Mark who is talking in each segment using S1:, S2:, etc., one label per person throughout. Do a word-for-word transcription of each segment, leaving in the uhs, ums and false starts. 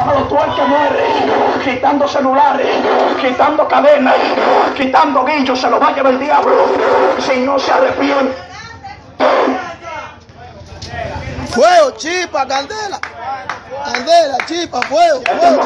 S1: Amado, tú el que muere, quitando celulares, quitando cadenas, quitando guillos, se lo va a llevar el diablo si no se arrepiente.
S2: Fuego, chispa, candela. Candela, chispa, fuego, fuego.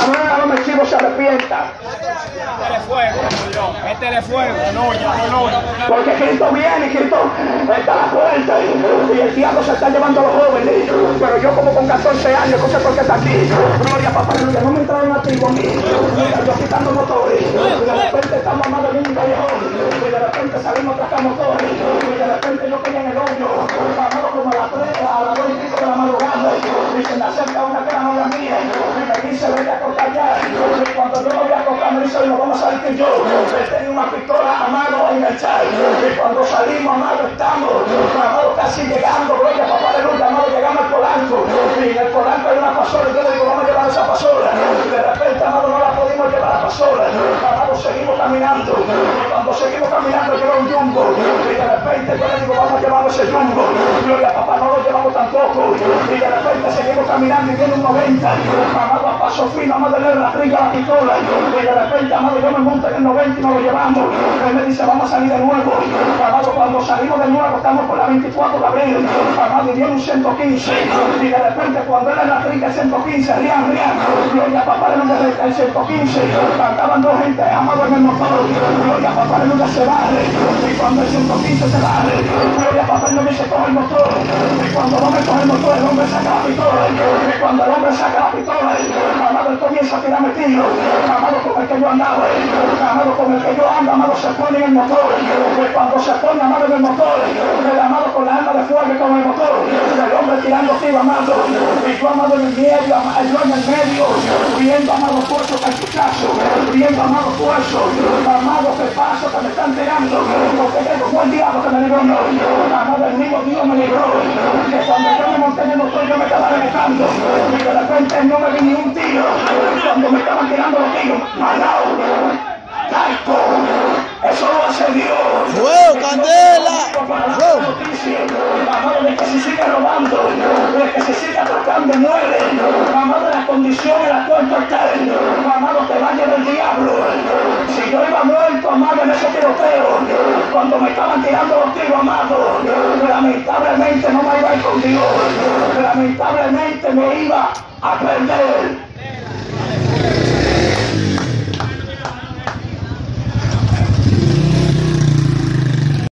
S1: No me chivo se arrepienta.
S3: Métele fuego, métele fuego, no, ya, no, no.
S1: Porque Cristo viene, Cristo está a la puerta y el diablo se está llevando a los jóvenes. Pero yo como con catorce años, no sé por qué está aquí. Gloria a papá, no me entraron a trigo a mí. Yo quitando motores. Y de repente estamos amados en un callejón. Y de repente salimos tras motores. Y de repente yo quedé en el hoyo. Amado como a las tres, a las dos y pico de la madrugada. Y se me acerca una que era novia mía. Y me dice, vete a cortar ya. Y cuando yo me voy a cortar, me dice, no vamos a salir que yo. Tenía una pistola, amado, en el chat. Y cuando salimos, amado, estamos, amado, casi llegando, gloria, papá, aleluya, amado, llegamos al Polanco. Y en el Polanco hay una pasola. Y yo le digo, vamos a llevar esa pasola. Y de repente, amado, no la pudimos llevar a la pasola. Amado, seguimos caminando. Y cuando seguimos caminando, lleva un jumbo. Y de repente, yo le digo, vamos a llevar ese jumbo. Gloria, papá, no lo llevamos tampoco. Y de repente seguimos caminando y viene un noventa. Amado, a paso fino, amado, le la ringa a la pistola. Y de repente, amado, yo me monto en el noventa y nos lo llevamos. Él me dice, vamos a salir de nuevo. Amado, cuando salimos de nuevo, estamos por la veinticuatro de abril. Amado, y viene un ciento quince. Y de repente, cuando él en la ringa el ciento quince, rian, rian. Gloria a papá, aleluya, el ciento quince. Cantaban dos gente, amado, en el motor. Gloria a papá, aleluya, se barre. Y cuando el ciento quince se barre, gloria a papá, aleluya, se coge el motor. Y cuando el hombre coge el motor, el hombre saca la pistola. Y cuando el hombre saca la pistola, amado, él comienza a tirarme tiro. Amado, con el que yo andaba. Amado, con el que yo ando, amado, se pone en el motor. Y cuando se pone, amado, en el motor, el amado con la arma de fuego y con el motor, el hombre tirando tiro, amado. Y yo, amado, en el medio, yo en el medio, viendo, amado, fuerzo, cachuchazo, viendo, amado, fuerzo, amado, que paso, que me están tirando, porque tengo buen diablo que me libró, no. Amado, el mismo Dios me libró, que cuando yo me monté en el motor, yo me estaba alejando, y de repente no me vi ni un tiro, cuando me estaban tirando los tiros, manao, taico, eso lo hace Dios.
S2: Fuego, candela. Fuego.
S1: Amado, de que se siga robando, de que se siga tocando, muere. Amado, de la condición en la cual tú estás. Amado, te va a llevar el diablo. Si yo iba muerto, amado, en ese tiroteo, cuando me estaban tirando los tiros, amado, lamentablemente no me iba a ir con Dios. Lamentablemente me iba a perder.